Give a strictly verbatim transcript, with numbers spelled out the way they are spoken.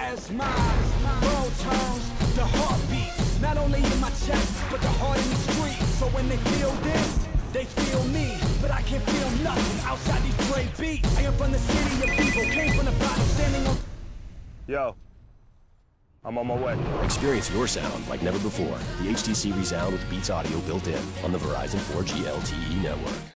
as my world turns, the heartbeat, not only in my chest, but the heart in the street. So when they feel this, they feel me, but I can't feel nothing outside these Dre beats. I am from the city of people, came from the bottom, standing on... Yo, I'm on my way. Experience your sound like never before. The H T C Rezound with Beats Audio built in on the Verizon four G L T E network.